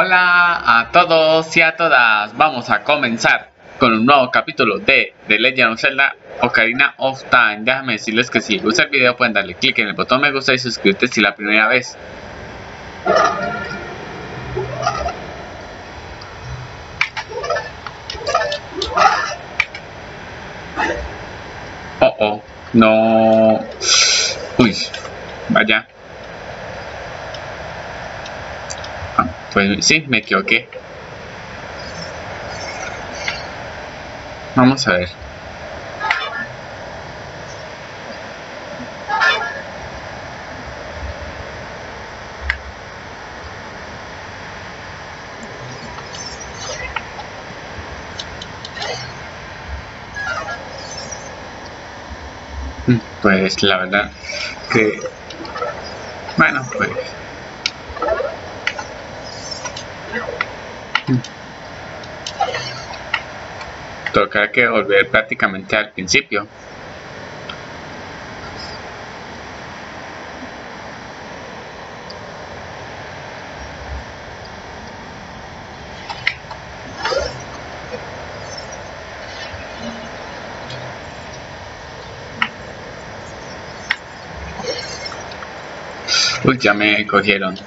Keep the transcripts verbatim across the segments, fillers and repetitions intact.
Hola a todos y a todas, vamos a comenzar con un nuevo capítulo de The Legend of Zelda Ocarina of Time. Déjame decirles que si les gusta el video pueden darle click en el botón me gusta y suscribirte si es la primera vez. Oh oh, no. Uy, vaya. Ah, pues sí, me equivoqué. Vamos a ver. Pues la verdad que bueno, pues toca que volver prácticamente al principio. Uy, ya me cogieron.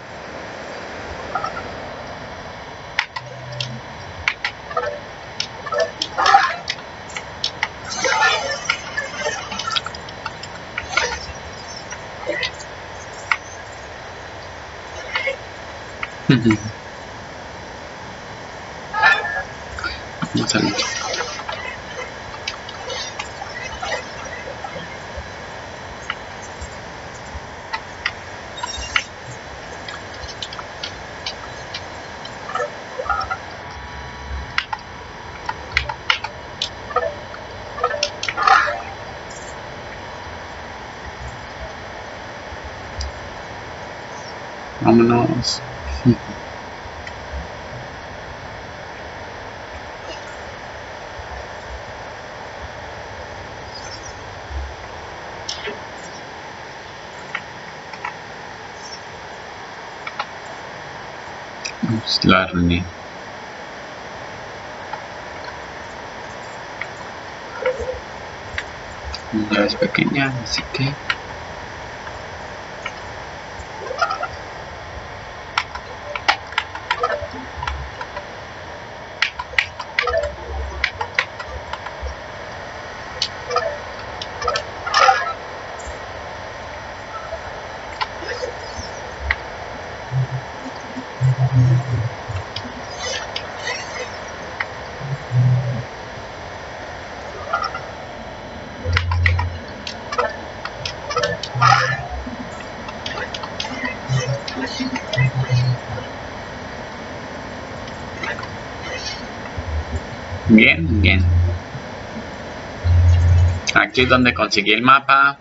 Vamos a ver. Vámonos. Vamos a la reunión. Ya es pequeña, así que bien, bien. Aquí es donde conseguí el mapa.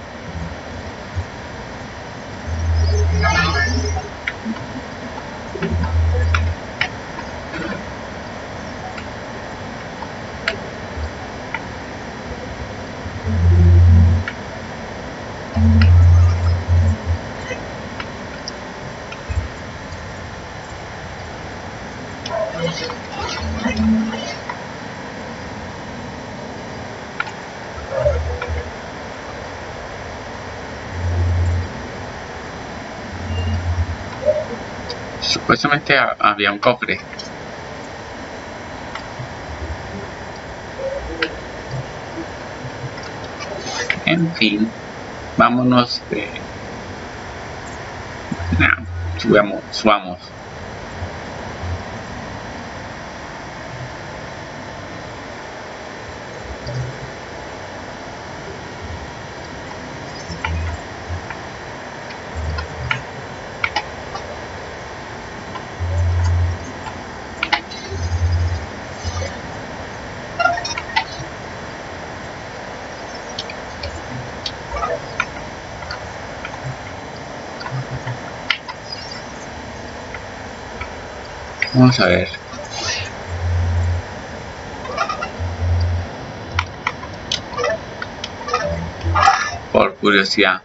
Supuestamente había un cofre. En fin, vámonos de... No, subamos, subamos. Vamos a ver. Por curiosidad.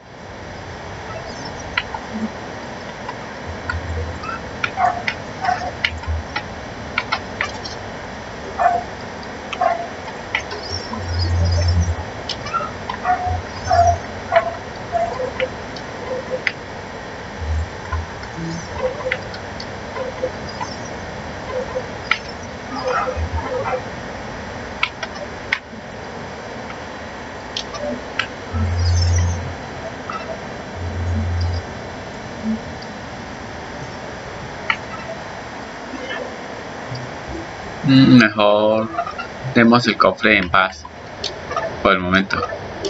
Mejor demos el cofre en paz por el momento.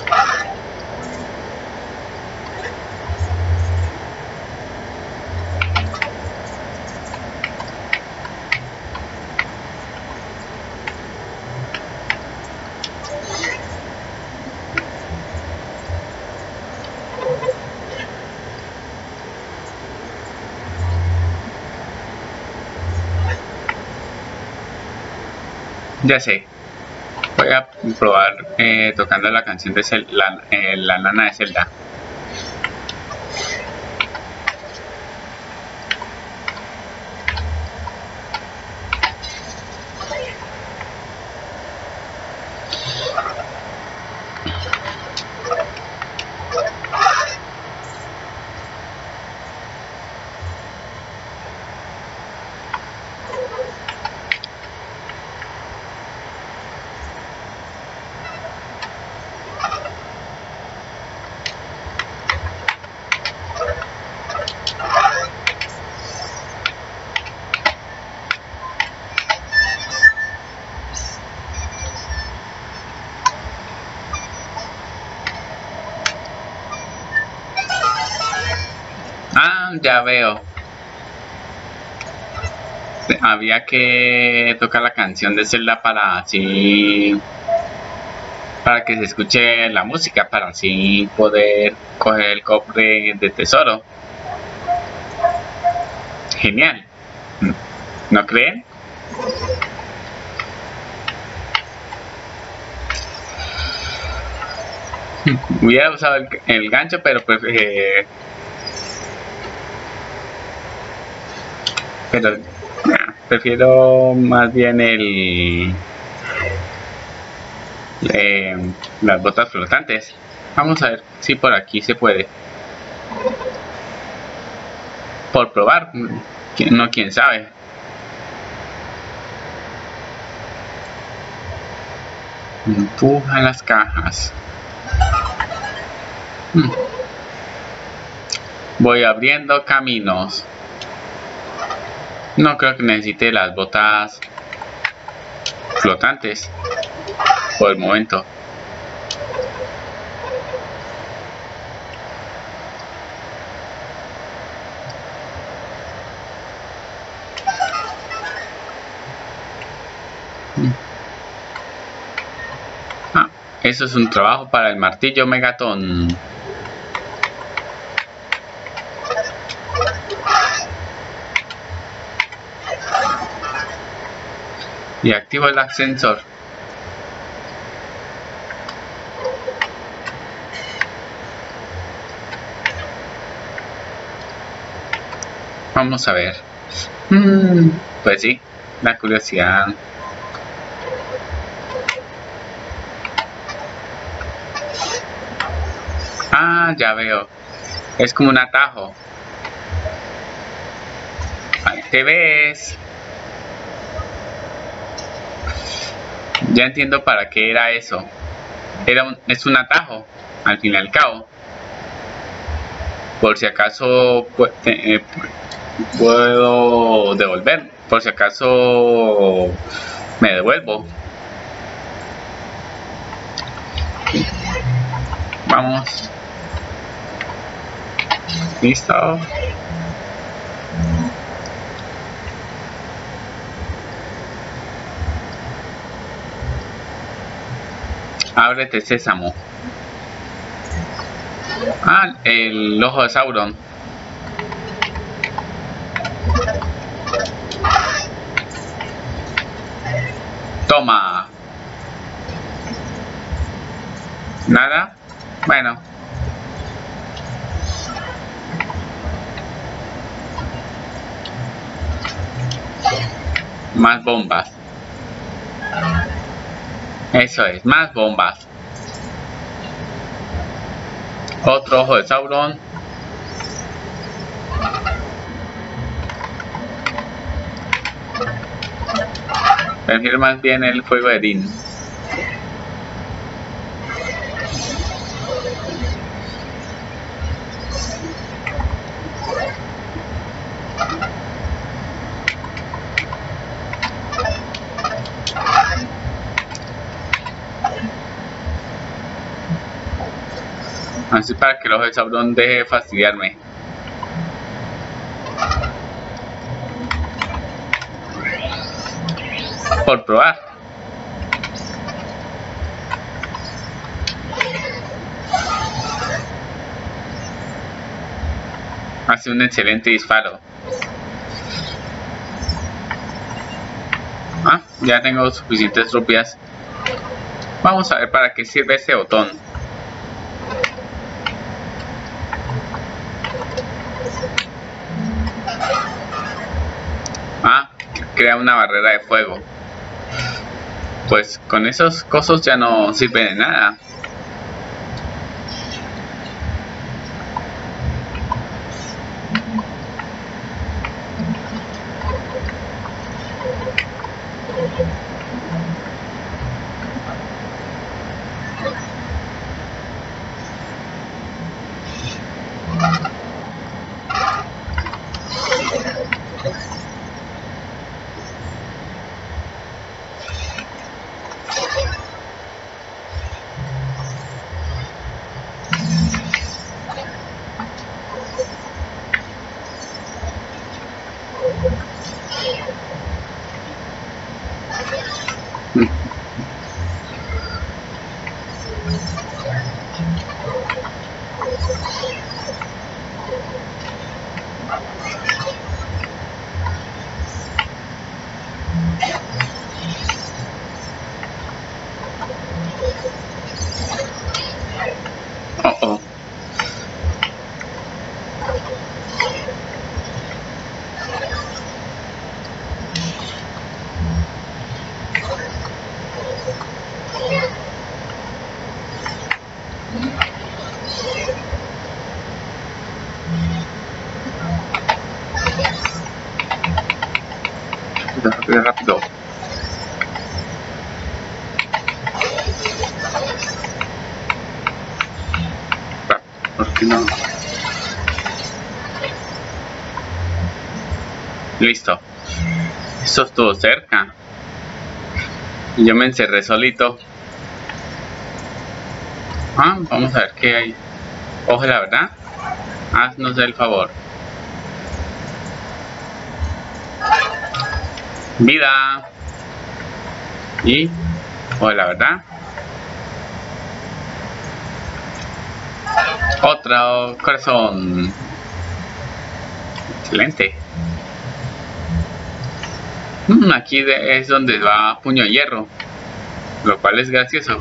Ya sé, voy a probar eh, tocando la canción de Zelda, la, eh, la nana de Zelda. Ah, ya veo. Había que tocar la canción de Zelda para así, para que se escuche la música, para así poder coger el cofre de tesoro. Genial, ¿no creen? Hubiera usado el, el gancho, pero pues eh, pero nah, prefiero más bien el eh, las botas flotantes. Vamos a ver si por aquí se puede, por probar, no, quién sabe. Empuja las cajas. hmm. Voy abriendo caminos. No creo que necesite las botas flotantes por el momento. Ah, eso es un trabajo para el martillo Megaton. Y activo el ascensor. Vamos a ver. Hmm, pues sí, la curiosidad. Ah, ya veo. Es como un atajo. Ahí te ves. Ya entiendo para qué era eso. Era un, es un atajo, al fin y al cabo. Por si acaso eh, puedo devolver. Por si acaso me devuelvo. Vamos. Listo. Ábrete, sésamo. Ah, el ojo de Sauron. Toma. ¿Nada? Bueno. Más bombas. Eso es, más bombas. Otro ojo de Sauron. Prefiero más bien el fuego de Din. Así para que el ojo de Sauron deje de fastidiarme. Por probar. Hace un excelente disparo. Ah, ya tengo suficientes rupias. Vamos a ver para qué sirve este botón. Ah, crea una barrera de fuego. Pues con esos cosos ya no sirve de nada. Oh, oh. Rápido, rápido. ¿Por qué no? Listo. Esto estuvo cerca. Y yo me encerré solito. Ah, vamos a ver qué hay. Ojo, la verdad. Haznos el favor. Vida. Y, ojo, la verdad. Otro corazón. Excelente. Mm, aquí de, es donde va puño de hierro, lo cual es gracioso.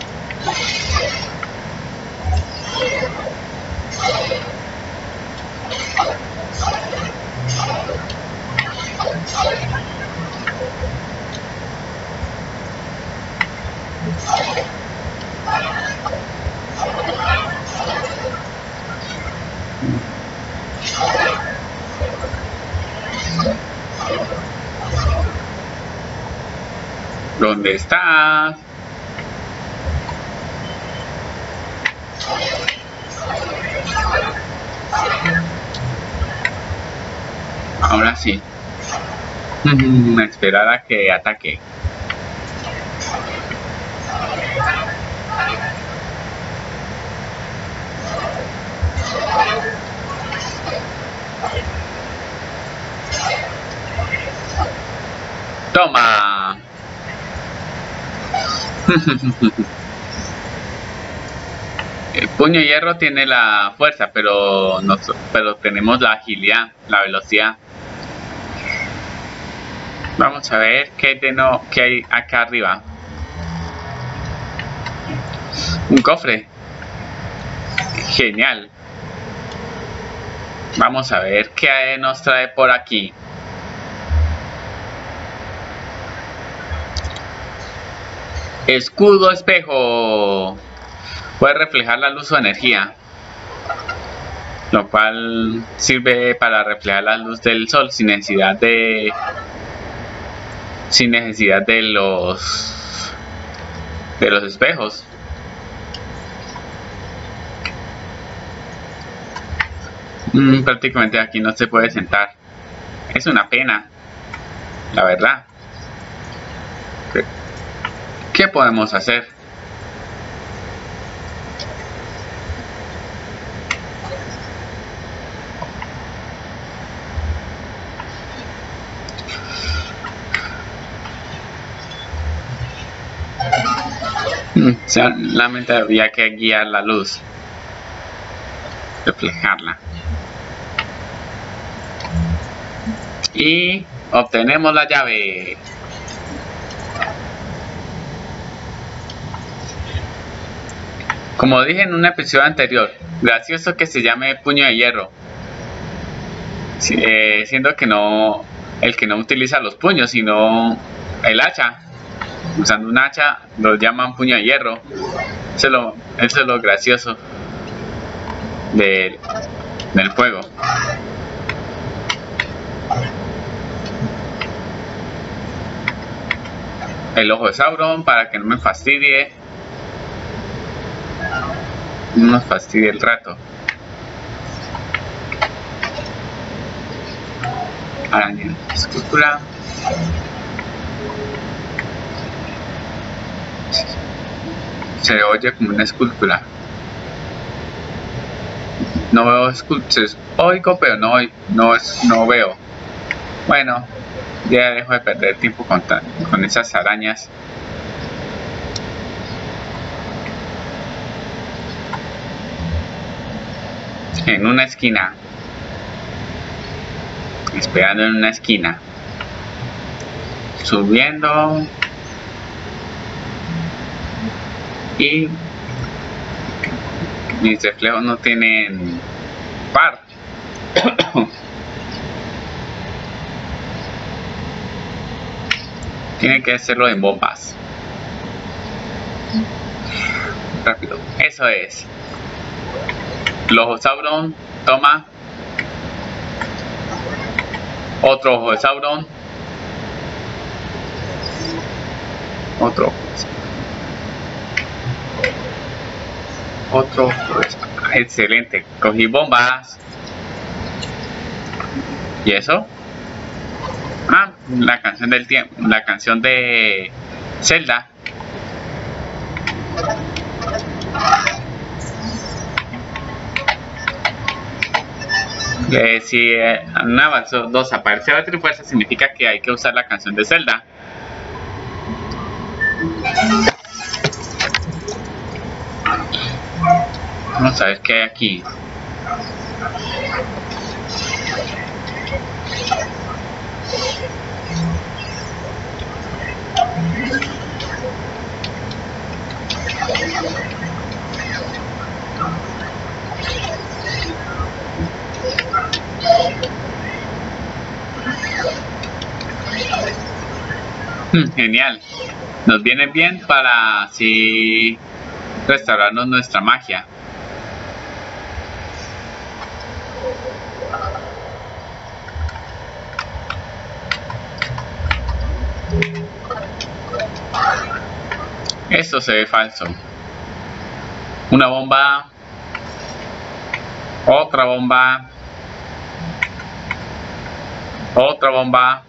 ¿Dónde estás? Ahora sí. Esperar a que ataque. Toma. El puño de hierro tiene la fuerza, pero, nos, pero tenemos la agilidad, la velocidad. Vamos a ver qué hay, de no, qué hay acá arriba. Un cofre. Genial. Vamos a ver qué nos trae por aquí. Escudo espejo. Puede reflejar la luz o energía, lo cual sirve para reflejar la luz del sol sin necesidad de sin necesidad de los de los espejos. Mm, prácticamente aquí no se puede sentar. Es una pena, la verdad. ¿Qué, qué podemos hacer? Solamente había que guiar la luz, reflejarla. Y obtenemos la llave. Como dije en un episodio anterior, gracioso que se llame puño de hierro, eh, siendo que no el que no utiliza los puños sino el hacha. Usando un hacha lo llaman puño de hierro. Eso es lo, eso es lo gracioso del, del juego. El ojo de Sauron para que no me fastidie. No nos fastidie el rato. Araña, escultura. Se oye como una escultura. No veo esculturas. Oigo, pero no, no, no veo. Bueno, ya dejo de perder tiempo con, con esas arañas. En una esquina. Esperando en una esquina. Subiendo. Y mis reflejos no tienen par. Tiene que hacerlo en bombas. Rápido. Eso es. El ojo de Sauron. Toma. Otro ojo de Sauron. Otro ojo de Sauron. Otro, excelente. Cogí bombas. ¿Y eso? Ah, la canción del tiempo, la canción de Zelda. Eh, si eh, un avanzo dos aparece la trifuerza, significa que hay que usar la canción de Zelda. Vamos a ver qué hay aquí. Hmm, genial. Nos viene bien para así restaurarnos nuestra magia. Esto se ve falso. Una bomba. Otra bomba. Otra bomba.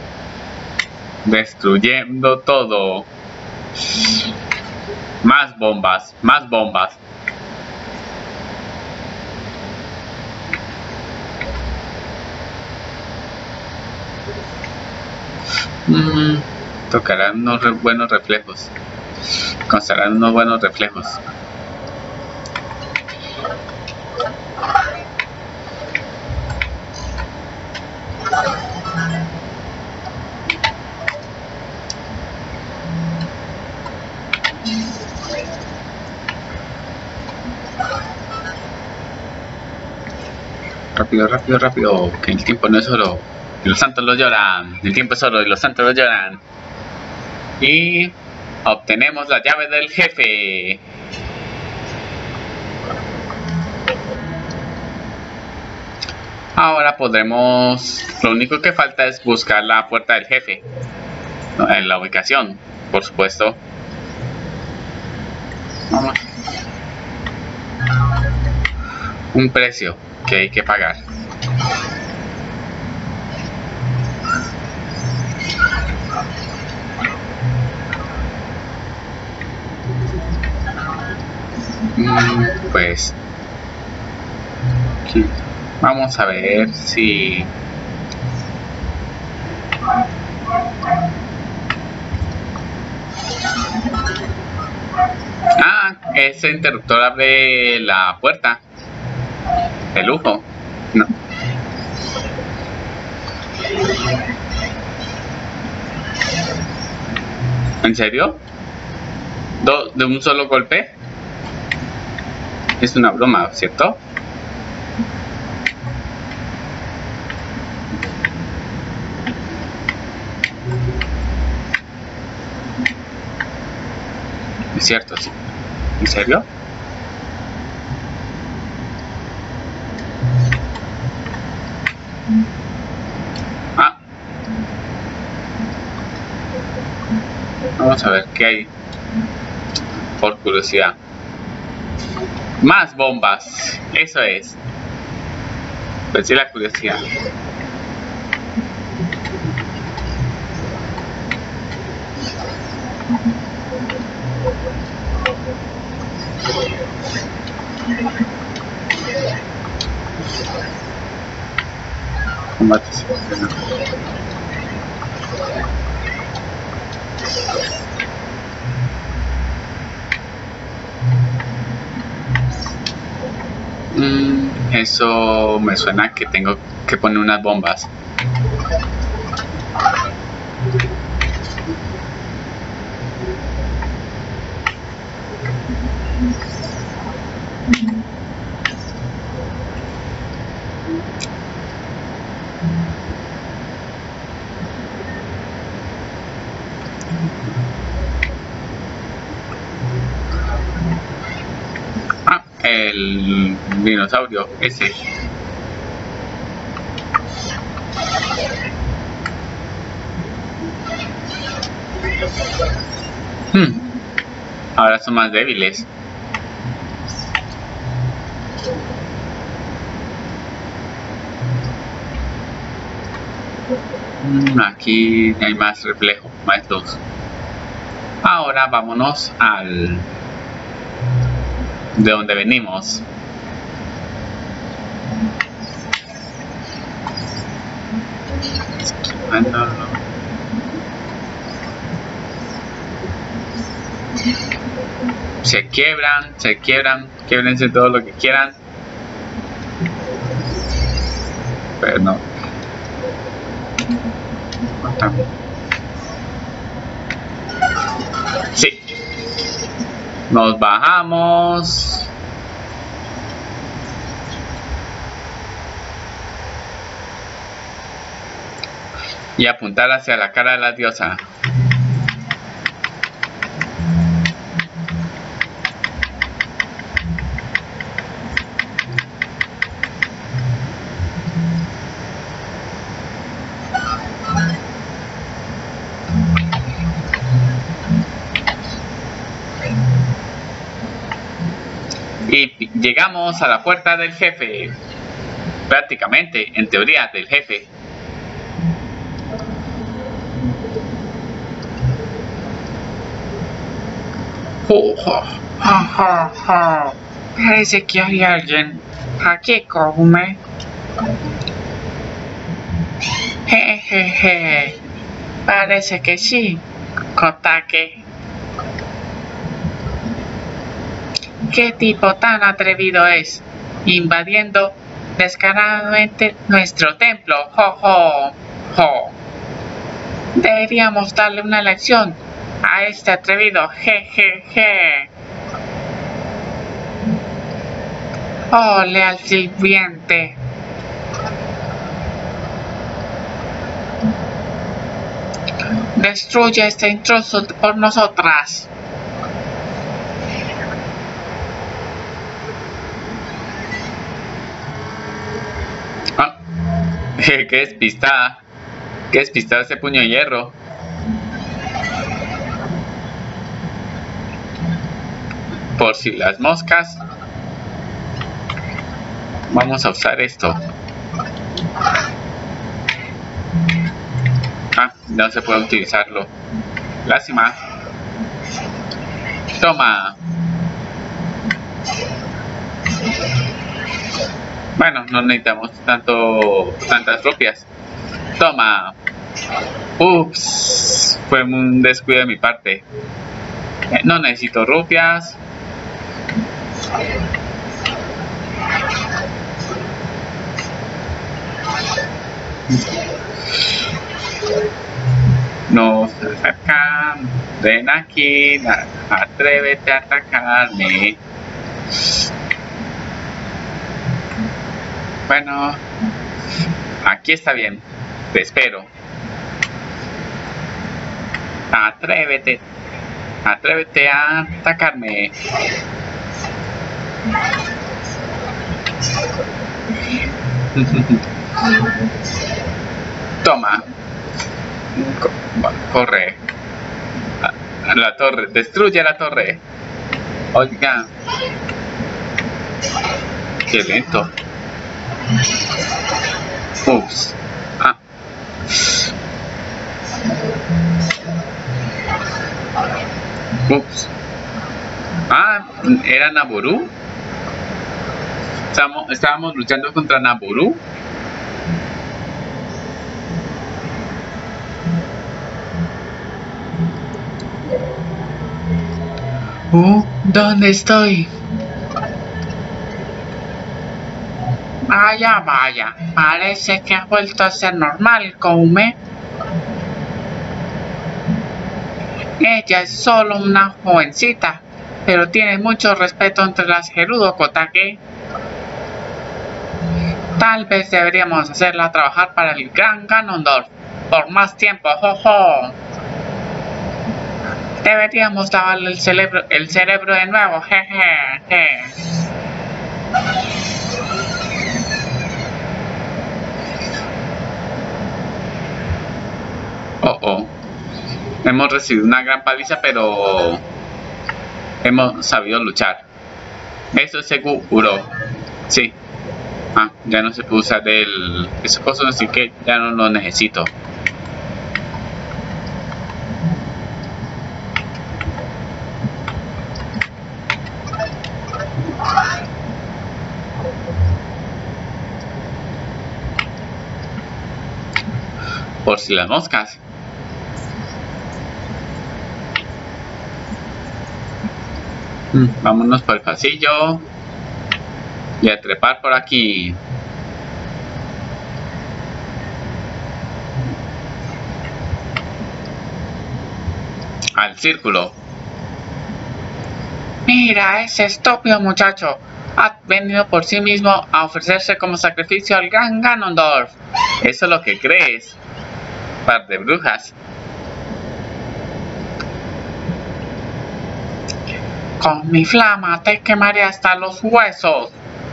Destruyendo todo. Más bombas. Más bombas. Mm, tocarán unos re buenos reflejos. Constarán unos buenos reflejos. Rápido, rápido, rápido, que el tiempo no es oro. Y los santos lo lloran. El tiempo es oro y los santos lo lloran. Y obtenemos la llave del jefe. Ahora podremos... Lo único que falta es buscar la puerta del jefe. En la ubicación, por supuesto. Vamos. Un precio que hay que pagar. Mm, pues aquí. Vamos a ver si ese interruptor abre la puerta. De lujo. No. ¿En serio? ¿Do- ¿De un solo golpe? Es una broma, ¿cierto? Es cierto, sí. ¿En serio? Ah. Vamos a ver qué hay. Por curiosidad. Más bombas. Eso es. Pues sí, la curiosidad. Combates. Mm, eso me suena que tengo que poner unas bombas. Ah, el dinosaurio ese. Hmm. Ahora son más débiles. Hmm, aquí hay más reflejo, más luz. Ahora vámonos al... de donde venimos. Se quiebran, se quiebran, quiebrense todo lo que quieran. Pero no. Sí. Nos bajamos. Y apuntar hacia la cara de la diosa. Y llegamos a la puerta del jefe. Prácticamente, en teoría, del jefe. Oh, oh, oh, oh, oh. Parece que hay alguien aquí, come. Jejeje. Parece que sí, Kotake. ¿Qué tipo tan atrevido es? Invadiendo descaradamente nuestro templo. Jo, jo, jo. Deberíamos darle una lección a este atrevido. Jejeje. Je, je. Ole al sirviente. Destruye este intruso por nosotras. Ah, qué despistada. Qué despistada ese puño de hierro. Por si las moscas. Vamos a usar esto. Ah, no se puede utilizarlo. Lástima. Toma. Bueno, no necesitamos tanto tantas rupias. Toma. Ups. Fue un descuido de mi parte. No necesito rupias. Nos acercan, ven aquí, atrévete a atacarme. Bueno, aquí está bien, te espero. Atrévete, atrévete a atacarme. Toma. Corre. La torre. Destruye la torre. Oiga. Qué lento. Ups. Ah. Ups. Ah, ¿era Nabooru? Estábamos, estábamos luchando contra Nabooru. Uh, ¿dónde estoy? Vaya, vaya, parece que ha vuelto a ser normal, Koume. Ella es solo una jovencita, pero tiene mucho respeto entre las Gerudo Kotake. Tal vez deberíamos hacerla trabajar para el Gran Ganondorf por más tiempo, jojo. Deberíamos lavarle el cerebro, el cerebro de nuevo, jeje. Je. Oh, oh. Hemos recibido una gran paliza, pero hemos sabido luchar. Eso es seguro. Sí. Ah, ya no se puede usar el... Esas cosas, así que ya no lo necesito. Por si las moscas. Mm, vámonos por el pasillo. Y a trepar por aquí. Al círculo. Mira, ese estúpido muchacho ha venido por sí mismo a ofrecerse como sacrificio al Gran Ganondorf. Eso es lo que crees, par de brujas. Con mi flama te quemaré hasta los huesos.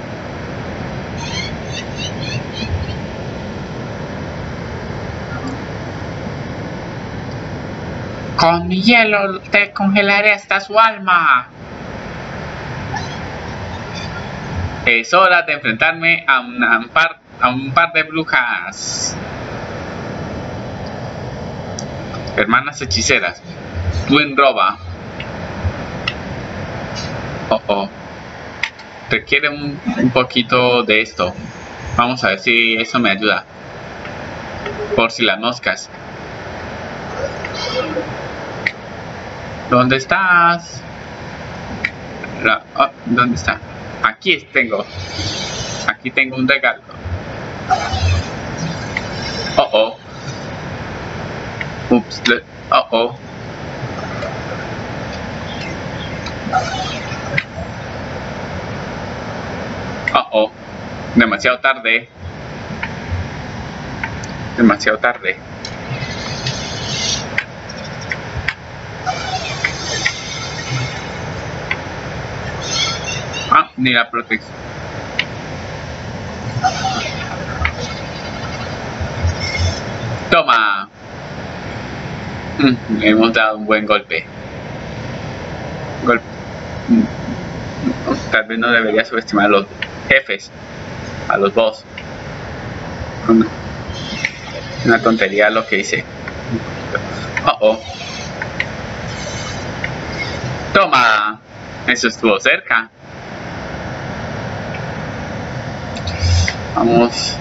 Con mi hielo te congelaré hasta su alma. Es hora de enfrentarme a, una, a, un, par, a un par de brujas. Hermanas hechiceras. Twin Roba. Oh, oh. Requiere un, un poquito de esto. Vamos a ver si eso me ayuda. Por si las moscas. ¿Dónde estás? La, oh, ¿dónde está? Aquí tengo. Aquí tengo un regalo. Oh, oh. Ups. Oh, oh. Oh, oh. Demasiado tarde. Demasiado tarde. Ah, ni la protección. Toma. Mm, le hemos dado un buen golpe. Golpe. Mm, tal vez no debería subestimar a los jefes, a los boss. Una, una tontería lo que hice. Oh, oh. Toma. Eso estuvo cerca. Vamos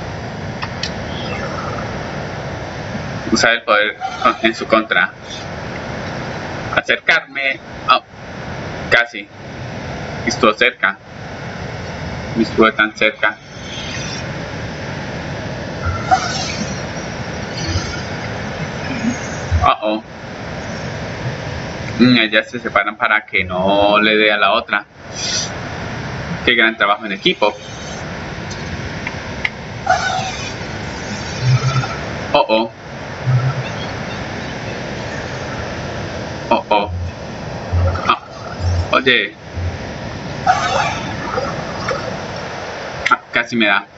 a usar el poder en su contra. Acercarme. Oh, casi. Estuvo cerca. Estuvo tan cerca. Uh oh. Ellas se separan para que no le dé a la otra. Qué gran trabajo en equipo. Oh oh. Oh oh. Ah. Oye. Ah, casi me da.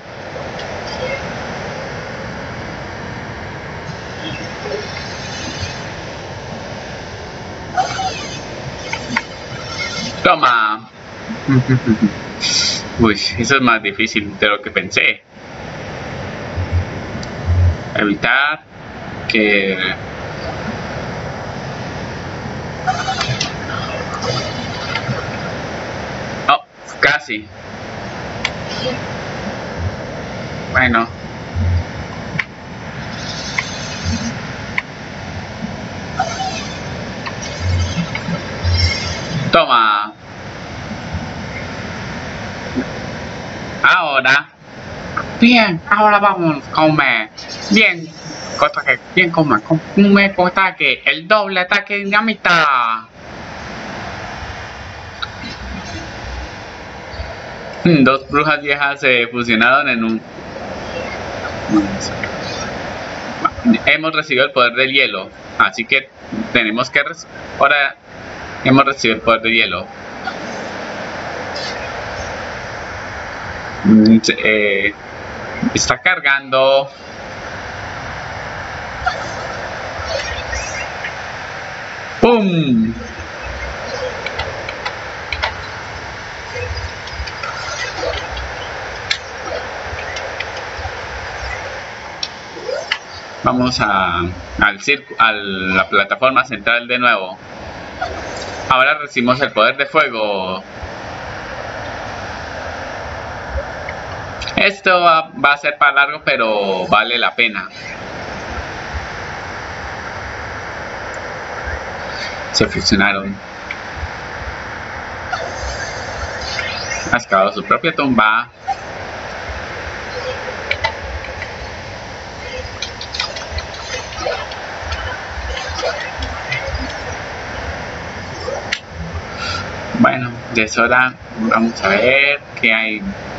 Toma. Uy, eso es más difícil de lo que pensé. Evitar que... Oh, casi. Bueno. Toma. Ahora. Bien, ahora vamos, come. Bien. Contraataque, bien, come. Come, contraataque. El doble ataque dinamita. Dos brujas viejas se fusionaron en un... Hemos recibido el poder del hielo. Así que tenemos que... Ahora hemos recibido el poder del hielo. Eh, está cargando. ¡Pum! Vamos a, al circo, a la plataforma central de nuevo. Ahora recibimos el poder de fuego. Esto va, va a ser para largo, pero vale la pena. Se fusionaron. Ha excavado su propia tumba. Bueno, de eso hora vamos a ver qué hay.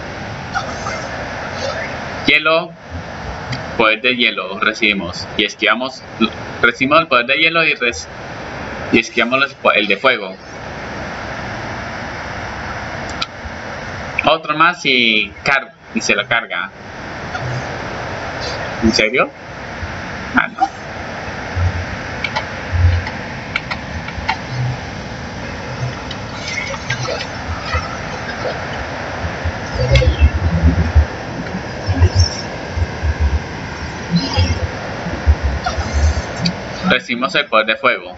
Hielo, poder de hielo recibimos y esquivamos, recibimos el poder de hielo y, res, y esquivamos el de fuego. Otro más y, car y se lo carga. ¿En serio? Ah, no. Recibimos el poder de fuego.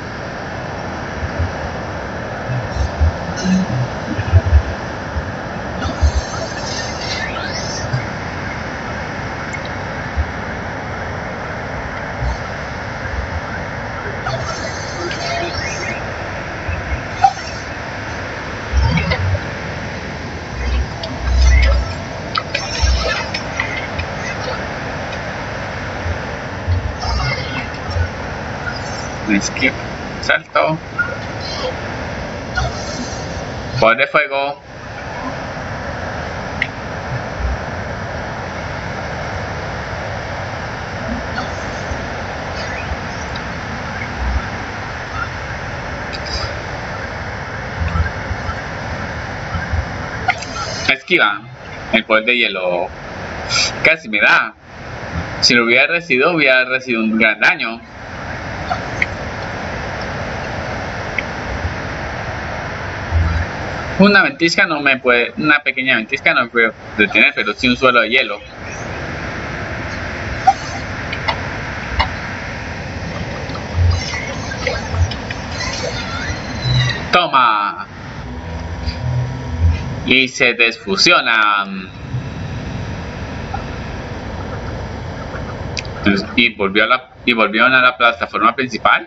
Skip, salto, poder de fuego, esquiva, el poder de hielo, casi me da. Si lo hubiera recibido, hubiera recibido un gran daño. Una ventisca no me puede, una pequeña ventisca no me puede detener, pero sí un suelo de hielo. Toma. Y se desfusionan. Y volvió a la, y volvieron a la plataforma principal.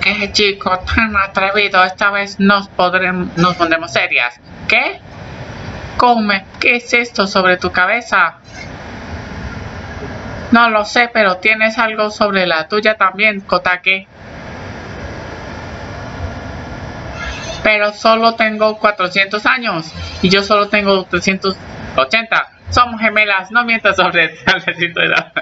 ¡Qué chico tan atrevido! Esta vez nos, podremos, nos pondremos serias. ¿Qué? Come, ¿qué es esto sobre tu cabeza? No lo sé, pero tienes algo sobre la tuya también, Kotake. Pero solo tengo cuatrocientos años y yo solo tengo trescientos ochenta. Somos gemelas, no mientas sobre el taldecito de la...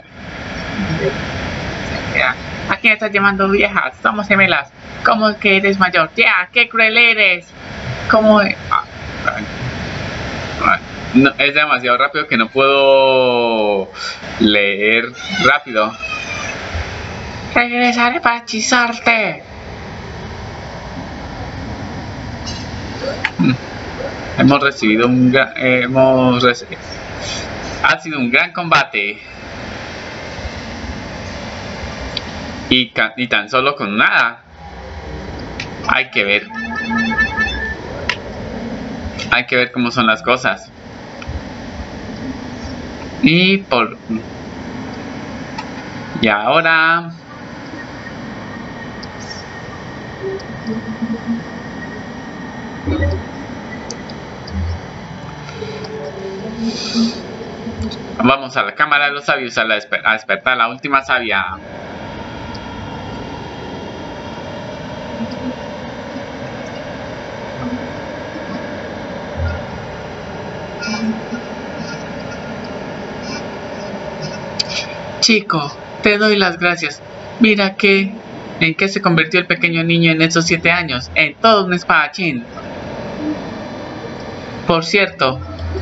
¿A quién estás llamando vieja? Somos gemelas. ¿Cómo que eres mayor? Ya, yeah, qué cruel eres. ¿Cómo? Ah, no, es demasiado rápido que no puedo leer rápido. Regresaré para hechizarte. Hemos recibido un gran, eh, hemos recibido, ha sido un gran combate y, y tan solo con nada. Hay que ver, hay que ver cómo son las cosas. Y por y ahora vamos a la cámara de los sabios a, la desper a despertar la última sabia. Chico, te doy las gracias. Mira que en qué se convirtió el pequeño niño en esos siete años. En todo un espadachín. Por cierto,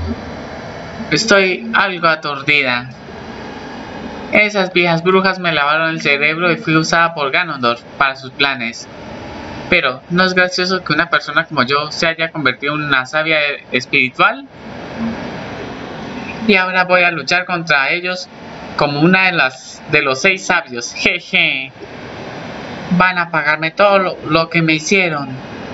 estoy algo aturdida. Esas viejas brujas me lavaron el cerebro y fui usada por Ganondorf para sus planes. Pero, ¿no es gracioso que una persona como yo se haya convertido en una sabia espiritual? Y ahora voy a luchar contra ellos como una de las de los seis sabios. Jeje. Van a pagarme todo lo, lo que me hicieron.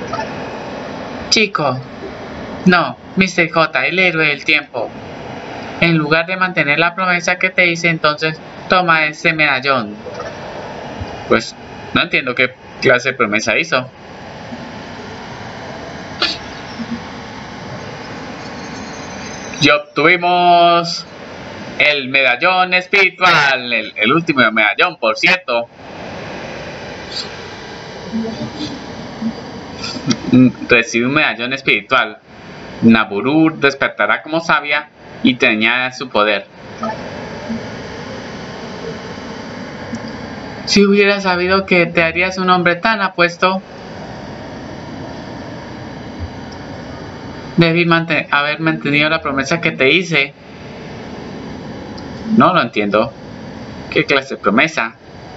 Chico. No, mister J, el héroe del tiempo. En lugar de mantener la promesa que te hice, entonces toma ese medallón. Pues no entiendo qué clase de promesa hizo. Y obtuvimos el medallón espiritual, el, el último medallón, por cierto. Recibe un medallón espiritual. Nabooru despertará como sabia y te añade su poder. Si hubiera sabido que te harías un hombre tan apuesto, debí manten- haber mantenido la promesa que te hice. No lo entiendo. ¿Qué clase de promesa?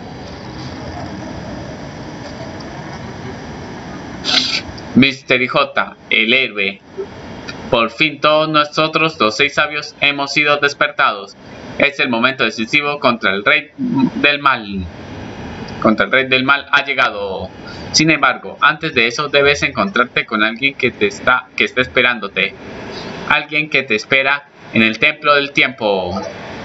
mister J, el héroe. Por fin todos nosotros, los seis sabios, hemos sido despertados. Es el momento decisivo contra el rey del mal. Contra el rey del mal ha llegado. Sin embargo, antes de eso debes encontrarte con alguien que te está, que está esperándote. Alguien que te espera en el templo del tiempo.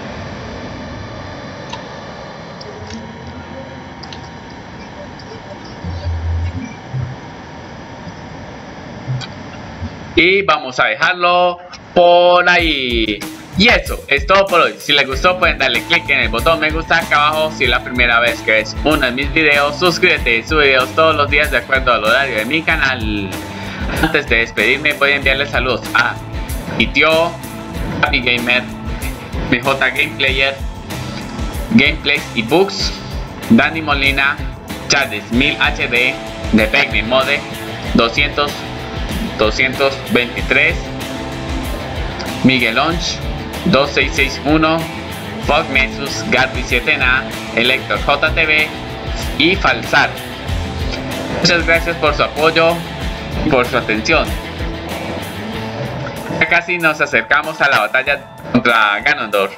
Y vamos a dejarlo por ahí. Y eso es todo por hoy. Si les gustó pueden darle click en el botón me gusta acá abajo. Si es la primera vez que ves uno de mis videos, suscríbete. Subo videos todos los días de acuerdo al horario de mi canal. Antes de despedirme voy a enviarle saludos a mi tío, Happy Gamer, B J Gameplayer, Gameplays y Books, Dani Molina, Chades mil H D, de Pegme Mode doscientos, doscientos veintitrés, Miguel Onch dos seis seis uno, Fog Mesus, Garby siete N, Elector J T V y Falsar. Muchas gracias por su apoyo y por su atención. Ya casi nos acercamos a la batalla contra Ganondorf.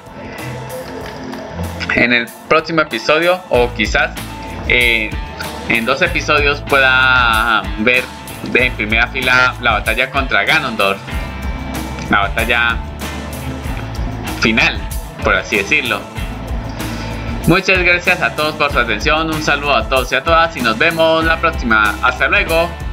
En el próximo episodio, o quizás eh, en dos episodios, pueda ver de en primera fila la batalla contra Ganondorf, la batalla final, por así decirlo. Muchas gracias a todos por su atención, un saludo a todos y a todas y nos vemos la próxima. Hasta luego.